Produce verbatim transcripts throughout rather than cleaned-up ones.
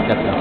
Ya está.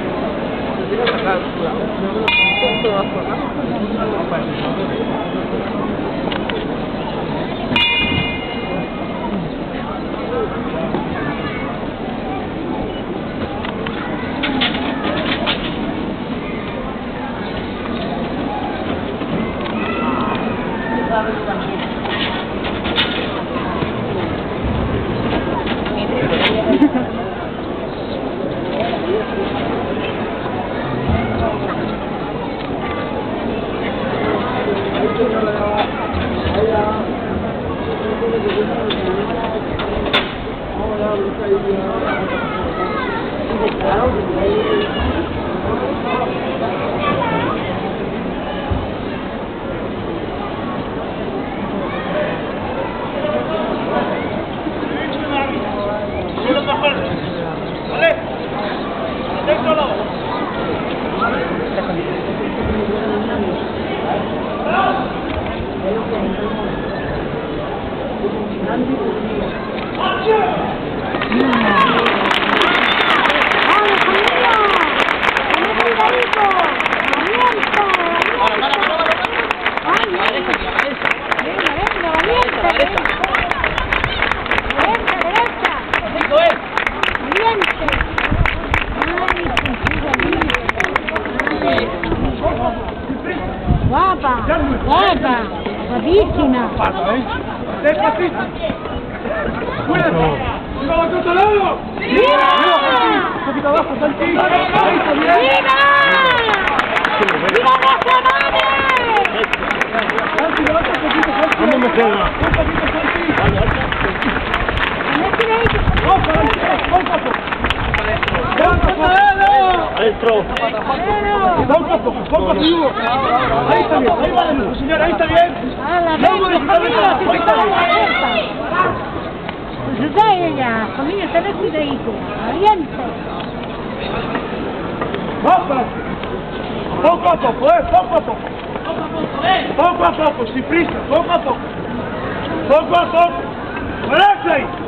Guapa, guapa, guapísima. Despacito. Cuídate. ¡Viva la Cruz al lado! ¡Viva! Un poquito abajo, Santi. ¡Viva! ¡Viva! ¡Viva nuestra madre! Santi, levanta un poquito, Santi. ¿Cómo me quedo? Un poquito, Santi. ¡Vamos, vamos, Adentro. poco a poco, poco a poco. Ahí está bien, ahí va la luz, señora, ahí está bien. Vamos, familia, si te está la puerta. Ayuda ella, familia, ten cuidadito. Aliento. Vamos, poco a poco, eh, poco a poco. Poco a poco, sin prisa, poco a poco. Poco a poco. ¡Para ahí!